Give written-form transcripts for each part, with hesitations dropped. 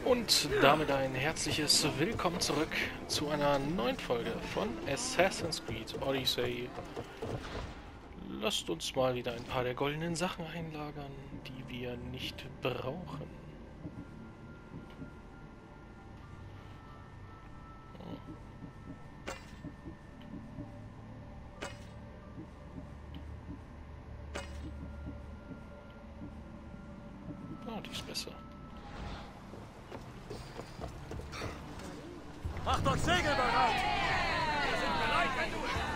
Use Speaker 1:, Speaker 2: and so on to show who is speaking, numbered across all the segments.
Speaker 1: Und damit ein herzliches Willkommen zurück zu einer neuen Folge von Assassin's Creed Odyssey. Lasst uns mal wieder ein paar der goldenen Sachen einlagern, die wir nicht brauchen. Oh, die ist besser.
Speaker 2: Macht euch Segel bereit! Wir sind bereit, wenn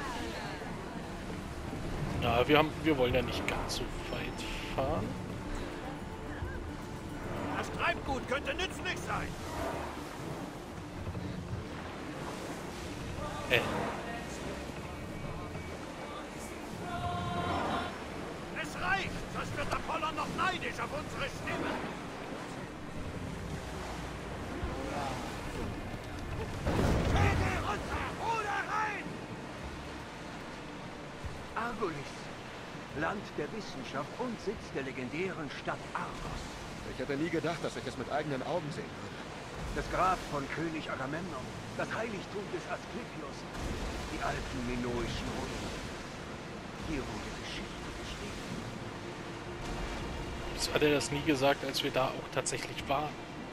Speaker 2: du...
Speaker 1: Ja, wir wollen ja nicht ganz so weit fahren.
Speaker 2: Das Treibgut könnte nützlich sein. Es reicht, sonst wird Apollon noch neidisch auf unsere Stimme. Segel runter, Ruder rein!
Speaker 3: Argolis, Land der Wissenschaft und Sitz der legendären Stadt Argos.
Speaker 4: Ich hätte nie gedacht, dass ich es mit eigenen Augen sehen würde.
Speaker 3: Das Grab von König Agamemnon, das Heiligtum des Asklepios, die alten minoischen Ruinen. Hier wurde Geschichte geschrieben.
Speaker 1: Wieso hat er das nie gesagt, als wir da auch tatsächlich waren?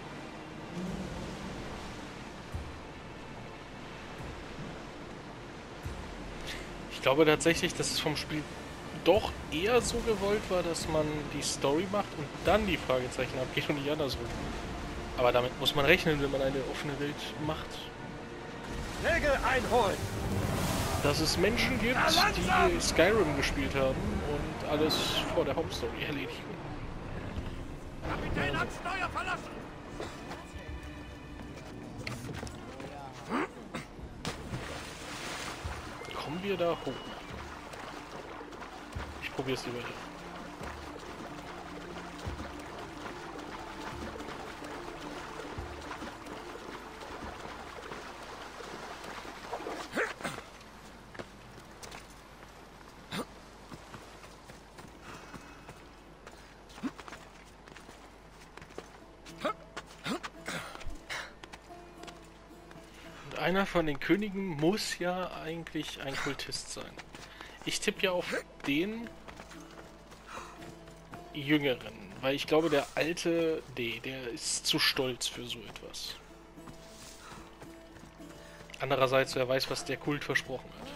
Speaker 1: Ich glaube tatsächlich, dass es vom Spiel doch eher so gewollt war, dass man die Story macht und dann die Fragezeichen abgeht und nicht andersrum. Aber damit muss man rechnen, wenn man eine offene Welt macht.
Speaker 2: Segel einholen!
Speaker 1: Dass es Menschen gibt, die Skyrim gespielt haben und alles vor der Hauptstory erledigen.
Speaker 2: Kapitän hat Steuer verlassen!
Speaker 1: Kommen wir da hoch? Ich probiere es lieber hier. Einer von den Königen muss ja eigentlich ein Kultist sein. Ich tippe ja auf den Jüngeren, weil ich glaube, der alte, der ist zu stolz für so etwas. Andererseits, wer weiß, was der Kult versprochen hat.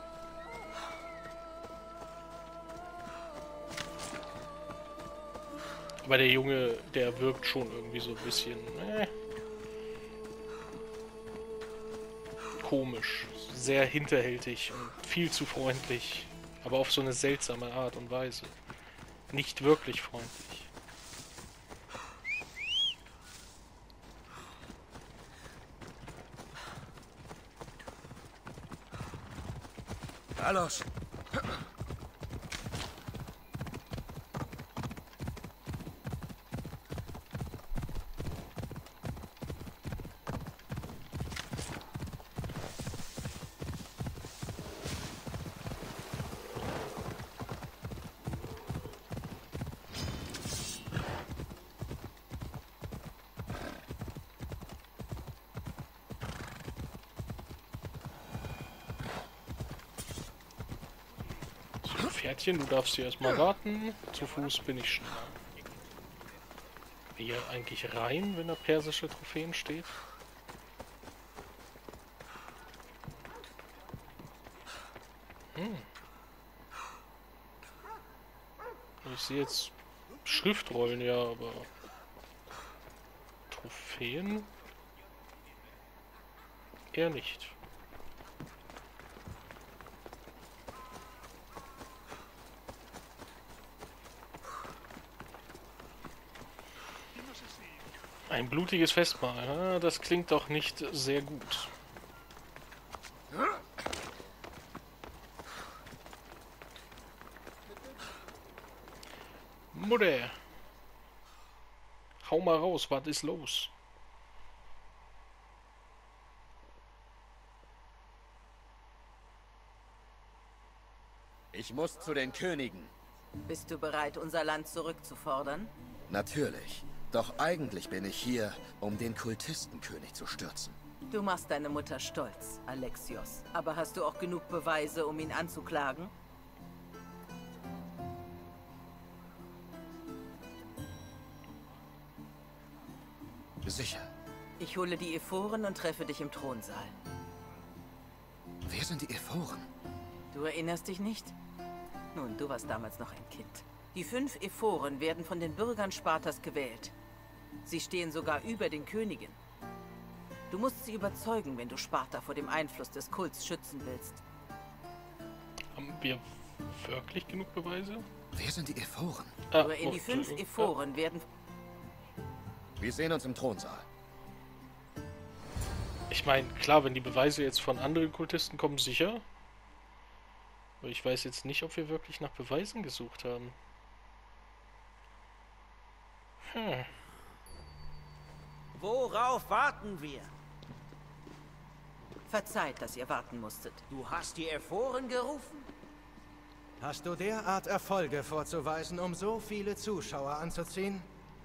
Speaker 1: Aber der Junge, der wirkt schon irgendwie so ein bisschen... komisch, sehr hinterhältig und viel zu freundlich, aber auf so eine seltsame Art und Weise. Nicht wirklich freundlich.
Speaker 2: Carlos!
Speaker 1: Pferdchen, du darfst hier erstmal warten. Zu Fuß bin ich schneller. Wie eigentlich rein, wenn da persische Trophäen steht? Ich sehe jetzt Schriftrollen, ja, aber Trophäen? Eher nicht. Ein blutiges Festmahl, ja, das klingt doch nicht sehr gut. Mutter! Hau mal raus, was ist los?
Speaker 4: Ich muss zu den Königen.
Speaker 5: Bist du bereit, unser Land zurückzufordern?
Speaker 4: Natürlich. Doch eigentlich bin ich hier, um den Kultistenkönig zu stürzen.
Speaker 5: Du machst deine Mutter stolz, Alexios. Aber hast du auch genug Beweise, um ihn anzuklagen?
Speaker 4: Sicher.
Speaker 5: Ich hole die Ephoren und treffe dich im Thronsaal.
Speaker 4: Wer sind die Ephoren?
Speaker 5: Du erinnerst dich nicht? Nun, du warst damals noch ein Kind. Die 5 Ephoren werden von den Bürgern Spartas gewählt. Sie stehen sogar über den Königen. Du musst sie überzeugen, wenn du Sparta vor dem Einfluss des Kults schützen willst.
Speaker 1: Haben wir wirklich genug Beweise?
Speaker 4: Wer sind die Ephoren?
Speaker 5: Nur in die 5 Ephoren werden...
Speaker 4: Wir sehen uns im Thronsaal.
Speaker 1: Ich meine, klar, wenn die Beweise jetzt von anderen Kultisten kommen, sicher. Aber ich weiß jetzt nicht, ob wir wirklich nach Beweisen gesucht haben.
Speaker 6: Worauf warten wir?
Speaker 5: Verzeiht, dass ihr warten musstet.
Speaker 6: Du hast die Ephoren gerufen?
Speaker 7: Hast du derart Erfolge vorzuweisen, um so viele Zuschauer anzuziehen?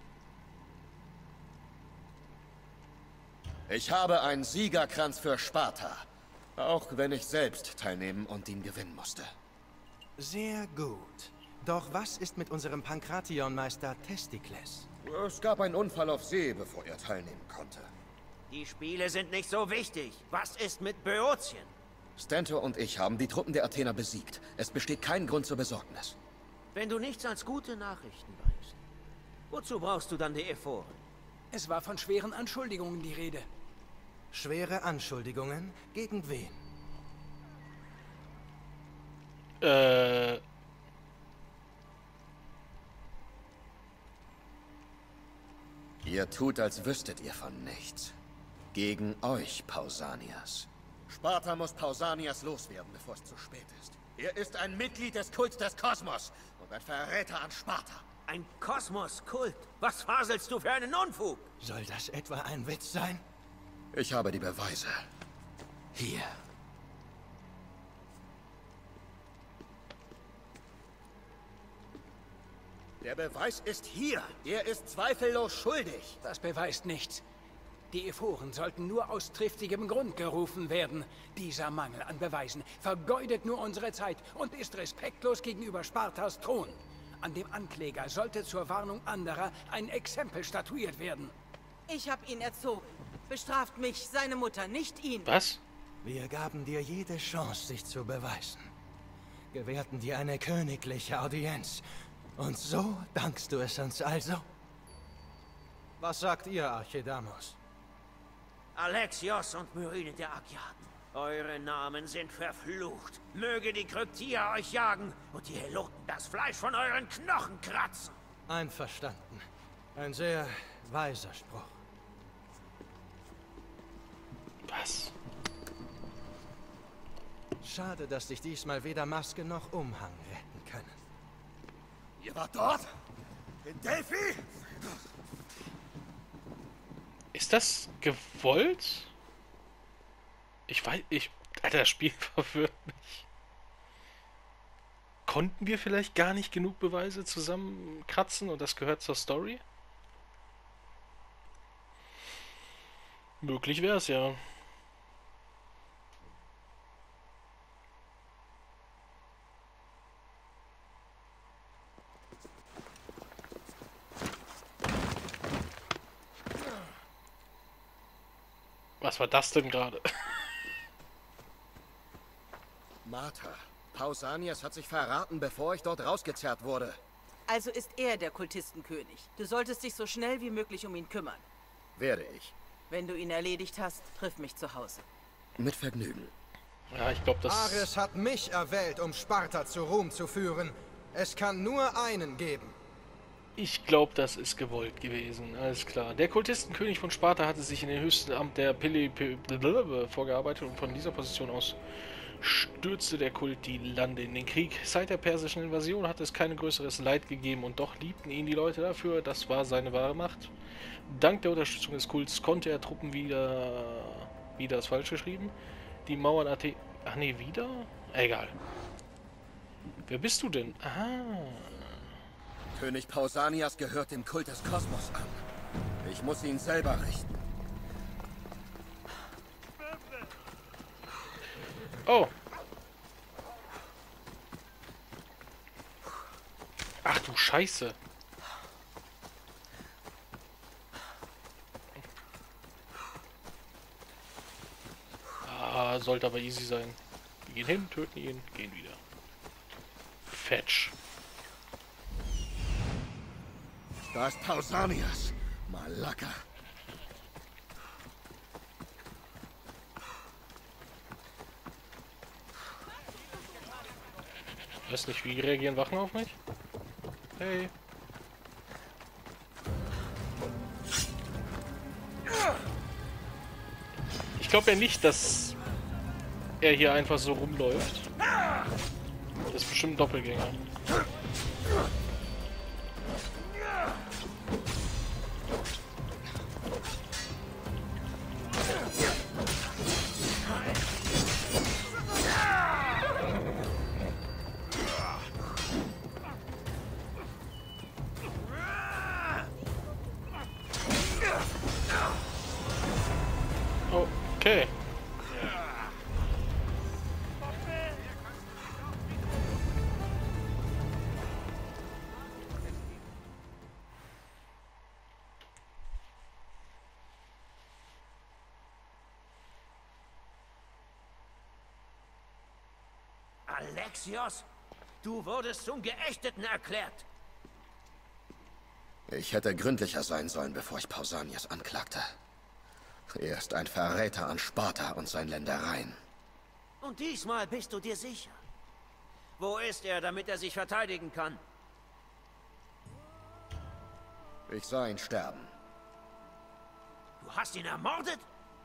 Speaker 4: Ich habe einen Siegerkranz für Sparta. Auch wenn ich selbst teilnehmen und ihn gewinnen musste.
Speaker 7: Sehr gut. Doch was ist mit unserem Pankration-Meister Testikles?
Speaker 4: Es gab einen Unfall auf See, bevor er teilnehmen konnte.
Speaker 6: Die Spiele sind nicht so wichtig. Was ist mit Böotien?
Speaker 4: Stentor und ich haben die Truppen der Athener besiegt. Es besteht kein Grund zur Besorgnis.
Speaker 6: Wenn du nichts als gute Nachrichten weißt, wozu brauchst du dann die Ephoren?
Speaker 8: Es war von schweren Anschuldigungen die Rede.
Speaker 7: Schwere Anschuldigungen? Gegen wen?
Speaker 4: Ihr tut, als wüsstet ihr von nichts. Gegen euch, Pausanias. Sparta muss Pausanias loswerden, bevor es zu spät ist. Er ist ein Mitglied des Kults des Kosmos und ein Verräter an Sparta.
Speaker 6: Ein Kosmos-Kult? Was faselst du für einen Unfug?
Speaker 7: Soll das etwa ein Witz sein?
Speaker 4: Ich habe die Beweise. Hier. Der Beweis ist hier. Er ist zweifellos schuldig.
Speaker 8: Das beweist nichts. Die Ephoren sollten nur aus triftigem Grund gerufen werden. Dieser Mangel an Beweisen vergeudet nur unsere Zeit und ist respektlos gegenüber Spartas Thron. An dem Ankläger sollte zur Warnung anderer ein Exempel statuiert werden.
Speaker 5: Ich habe ihn erzogen. Bestraft mich, seine Mutter, nicht ihn.
Speaker 1: Was?
Speaker 7: Wir gaben dir jede Chance, sich zu beweisen. Gewährten dir eine königliche Audienz. Und so dankst du es uns also? Was sagt ihr, Archidamos?
Speaker 6: Alexios und Myrine der Agiaden. Eure Namen sind verflucht. Möge die Kryptier euch jagen und die Heloten das Fleisch von euren Knochen kratzen.
Speaker 7: Einverstanden. Ein sehr weiser Spruch.
Speaker 1: Was?
Speaker 7: Schade, dass dich diesmal weder Maske noch Umhang retten können.
Speaker 4: Ihr wart dort? In Delphi?
Speaker 1: Ist das gewollt? Alter, das Spiel verwirrt mich. Konnten wir vielleicht gar nicht genug Beweise zusammenkratzen und das gehört zur Story? Möglich wäre es ja. Was war das denn gerade?
Speaker 4: Martha, Pausanias hat sich verraten, bevor ich dort rausgezerrt wurde.
Speaker 5: Also ist er der Kultistenkönig. Du solltest dich so schnell wie möglich um ihn kümmern.
Speaker 4: Werde ich.
Speaker 5: Wenn du ihn erledigt hast, triff mich zu Hause.
Speaker 4: Mit Vergnügen.
Speaker 1: Ja, ich glaube, das...
Speaker 7: Ares hat mich erwählt, um Sparta zu Ruhm zu führen. Es kann nur einen geben.
Speaker 1: Ich glaube, das ist gewollt gewesen. Alles klar. Der Kultistenkönig von Sparta hatte sich in den höchsten Amt der vorgearbeitet und von dieser Position aus stürzte der Kult die Lande in den Krieg. Seit der persischen Invasion hat es kein größeres Leid gegeben und doch liebten ihn die Leute dafür. Das war seine wahre Macht. Dank der Unterstützung des Kults konnte er Truppen wieder ist falsch geschrieben. Die Mauern Athen... Ach nee, wieder? Egal. Wer bist du denn? Aha.
Speaker 4: König Pausanias gehört dem Kult des Kosmos an. Ich muss ihn selber richten.
Speaker 1: Oh. Ach du Scheiße. Ah, sollte aber easy sein. Wir gehen hin, töten ihn, gehen wieder. Fetch.
Speaker 4: Da ist Pausanias. Malaka.
Speaker 1: Weiß nicht, wie reagieren Wachen auf mich? Hey. Ich glaube ja nicht, dass er hier einfach so rumläuft. Das ist bestimmt ein Doppelgänger. Okay.
Speaker 6: Alexios, du wurdest zum Geächteten erklärt.
Speaker 4: Ich hätte gründlicher sein sollen, bevor ich Pausanias anklagte. Er ist ein Verräter an Sparta und seinen Ländereien.
Speaker 6: Und diesmal bist du dir sicher. Wo ist er, damit er sich verteidigen kann?
Speaker 4: Ich sah ihn sterben.
Speaker 6: Du hast ihn ermordet?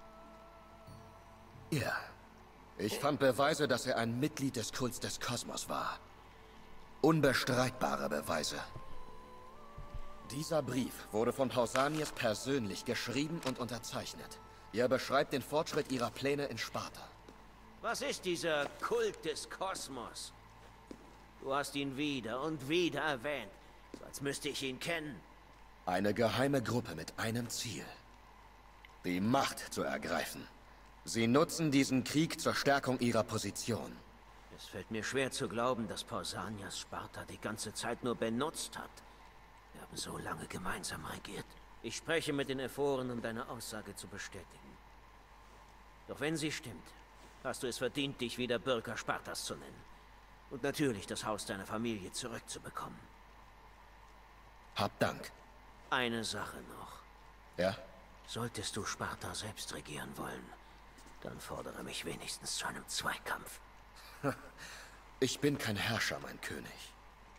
Speaker 4: Ja. Ich fand Beweise, dass er ein Mitglied des Kults des Kosmos war. Unbestreitbare Beweise. Dieser Brief wurde von Pausanias persönlich geschrieben und unterzeichnet. Er beschreibt den Fortschritt ihrer Pläne in Sparta.
Speaker 6: Was ist dieser Kult des Kosmos? Du hast ihn wieder und wieder erwähnt, so als müsste ich ihn kennen.
Speaker 4: Eine geheime Gruppe mit einem Ziel. Die Macht zu ergreifen. Sie nutzen diesen Krieg zur Stärkung ihrer Position.
Speaker 6: Es fällt mir schwer zu glauben, dass Pausanias Sparta die ganze Zeit nur benutzt hat. Wir haben so lange gemeinsam regiert. Ich spreche mit den Ephoren, um deine Aussage zu bestätigen. Doch wenn sie stimmt, hast du es verdient, dich wieder Bürger Spartas zu nennen. Und natürlich das Haus deiner Familie zurückzubekommen.
Speaker 4: Hab Dank.
Speaker 6: Eine Sache noch.
Speaker 4: Ja?
Speaker 6: Solltest du Sparta selbst regieren wollen, dann fordere mich wenigstens zu einem Zweikampf.
Speaker 4: Ich bin kein Herrscher, mein König.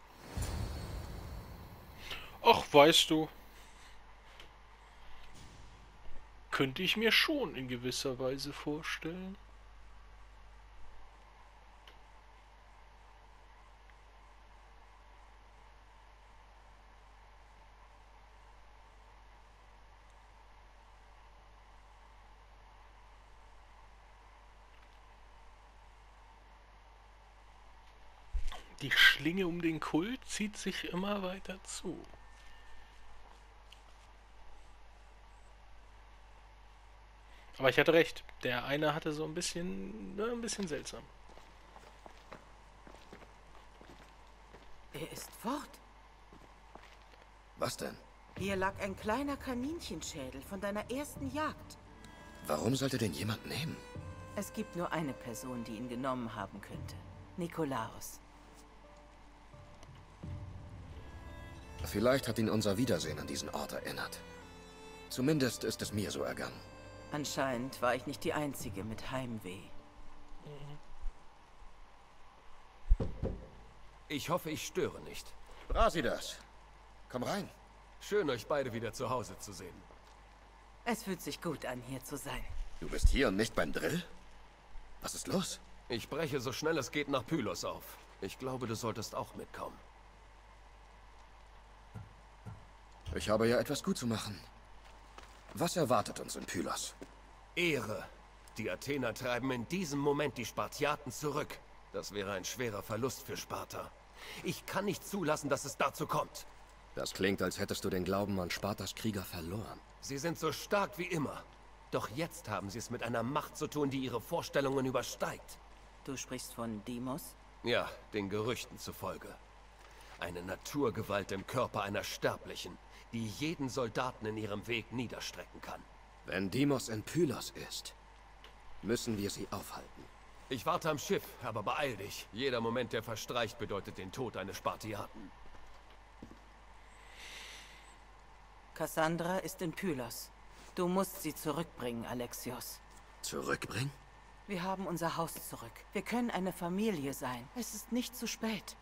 Speaker 1: Ach, weißt du. Könnte ich mir schon in gewisser Weise vorstellen. Die Schlinge um den Kult zieht sich immer weiter zu. Aber ich hatte recht. Der eine hatte so ein bisschen seltsam.
Speaker 5: Er ist fort.
Speaker 4: Was denn?
Speaker 5: Hier lag ein kleiner Kaninchenschädel von deiner ersten Jagd.
Speaker 4: Warum sollte den jemand nehmen?
Speaker 5: Es gibt nur eine Person, die ihn genommen haben könnte. Nikolaos.
Speaker 4: Vielleicht hat ihn unser Wiedersehen an diesen Ort erinnert. Zumindest ist es mir so ergangen.
Speaker 5: Anscheinend war ich nicht die Einzige mit Heimweh.
Speaker 9: Ich hoffe, ich störe nicht.
Speaker 4: Brasidas, komm rein.
Speaker 9: Schön, euch beide wieder zu Hause zu sehen.
Speaker 5: Es fühlt sich gut an, hier zu sein.
Speaker 4: Du bist hier und nicht beim Drill? Was ist los?
Speaker 9: Ich breche so schnell es geht nach Pylos auf. Ich glaube, du solltest auch mitkommen.
Speaker 4: Ich habe ja etwas gut zu machen. Was erwartet uns in Pylos?
Speaker 9: Ehre. Die Athener treiben in diesem Moment die Spartiaten zurück. Das wäre ein schwerer Verlust für Sparta. Ich kann nicht zulassen, dass es dazu kommt.
Speaker 4: Das klingt, als hättest du den Glauben an Spartas Krieger verloren.
Speaker 9: Sie sind so stark wie immer. Doch jetzt haben sie es mit einer Macht zu tun, die ihre Vorstellungen übersteigt.
Speaker 5: Du sprichst von Deimos?
Speaker 9: Ja, den Gerüchten zufolge. Eine Naturgewalt im Körper einer Sterblichen, die jeden Soldaten in ihrem Weg niederstrecken kann.
Speaker 4: Wenn Deimos in Pylos ist, müssen wir sie aufhalten.
Speaker 9: Ich warte am Schiff, aber beeil dich. Jeder Moment, der verstreicht, bedeutet den Tod eines Spartiaten.
Speaker 5: Cassandra ist in Pylos. Du musst sie zurückbringen, Alexios.
Speaker 4: Zurückbringen?
Speaker 5: Wir haben unser Haus zurück. Wir können eine Familie sein. Es ist nicht zu spät.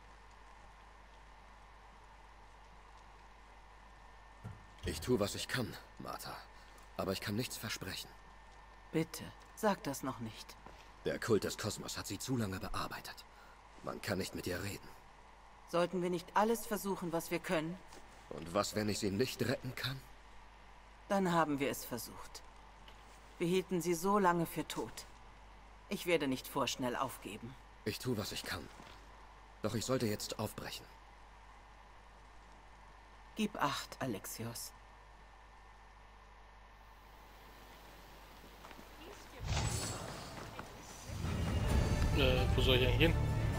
Speaker 4: Ich tue, was ich kann, Martha. Aber ich kann nichts versprechen.
Speaker 5: Bitte, sag das noch nicht.
Speaker 4: Der Kult des Kosmos hat sie zu lange bearbeitet. Man kann nicht mit ihr reden.
Speaker 5: Sollten wir nicht alles versuchen, was wir können?
Speaker 4: Und was, wenn ich sie nicht retten kann?
Speaker 5: Dann haben wir es versucht. Wir hielten sie so lange für tot. Ich werde nicht vorschnell aufgeben.
Speaker 4: Ich tue, was ich kann. Doch ich sollte jetzt aufbrechen.
Speaker 5: Gib Acht, Alexios.
Speaker 1: Wo soll ich eigentlich hin?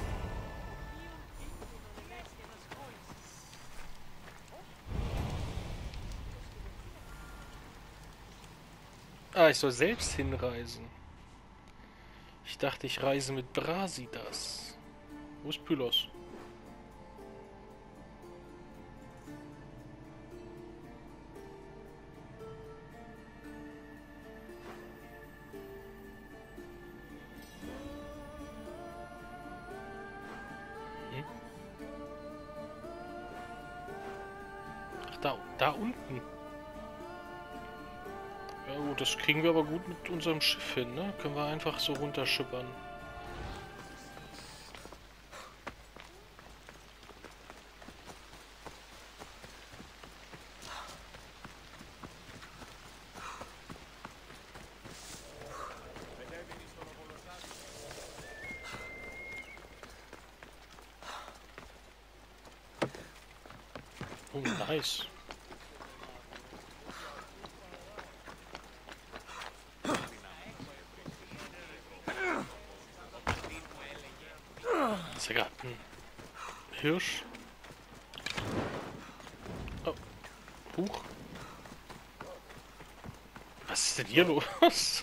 Speaker 1: Ah, ich soll selbst hinreisen. Ich dachte, ich reise mit Brasidas. Wo ist Pylos? Ach, da unten. Ja gut, das kriegen wir aber gut mit unserem Schiff hin, ne? Können wir einfach so runterschippern. Oh, nice. Das ist ja gerade ein Hirsch. Oh. Huch. Was ist denn hier los?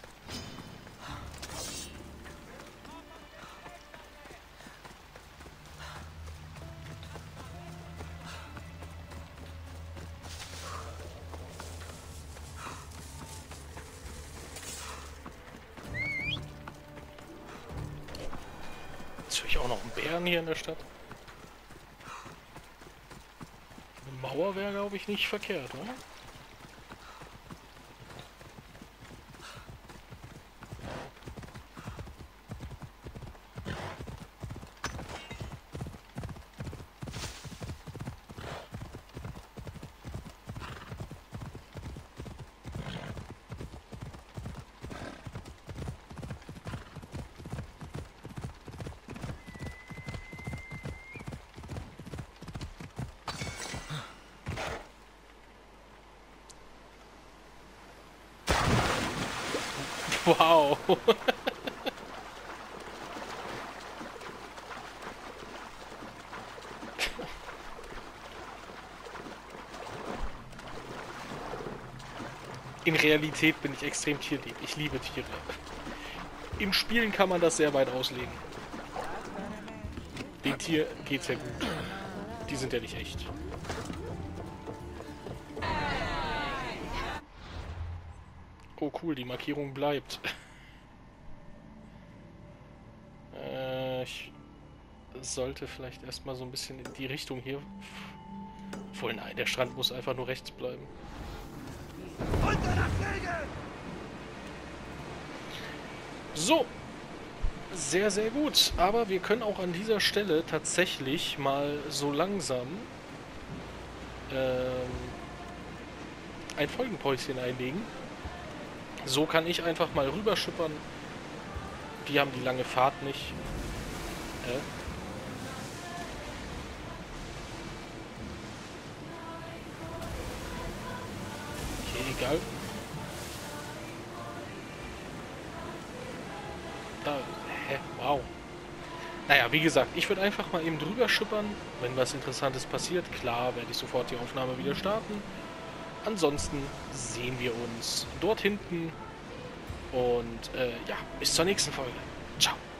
Speaker 1: Natürlich auch noch einen Bären hier in der Stadt. Eine Mauer wäre, glaube ich, nicht verkehrt, oder? Wow. In Realität bin ich extrem tierlieb. Ich liebe Tiere. In Spielen kann man das sehr weit auslegen. Den Tier geht's ja gut. Die sind ja nicht echt. Oh cool, die Markierung bleibt. Ich sollte vielleicht erstmal so ein bisschen in die Richtung hier. Obwohl, nein, der Strand muss einfach nur rechts bleiben. So. Sehr, sehr gut. Aber wir können auch an dieser Stelle tatsächlich mal so langsam ein Folgenpäuschen einlegen. So kann ich einfach mal rüberschippern. Die haben die lange Fahrt nicht. Egal. Da, hä? Wow. Naja, wie gesagt, ich würde einfach mal eben drüber schippern. Wenn was Interessantes passiert, klar, werde ich sofort die Aufnahme wieder starten. Ansonsten sehen wir uns dort hinten. Und ja, bis zur nächsten Folge. Ciao.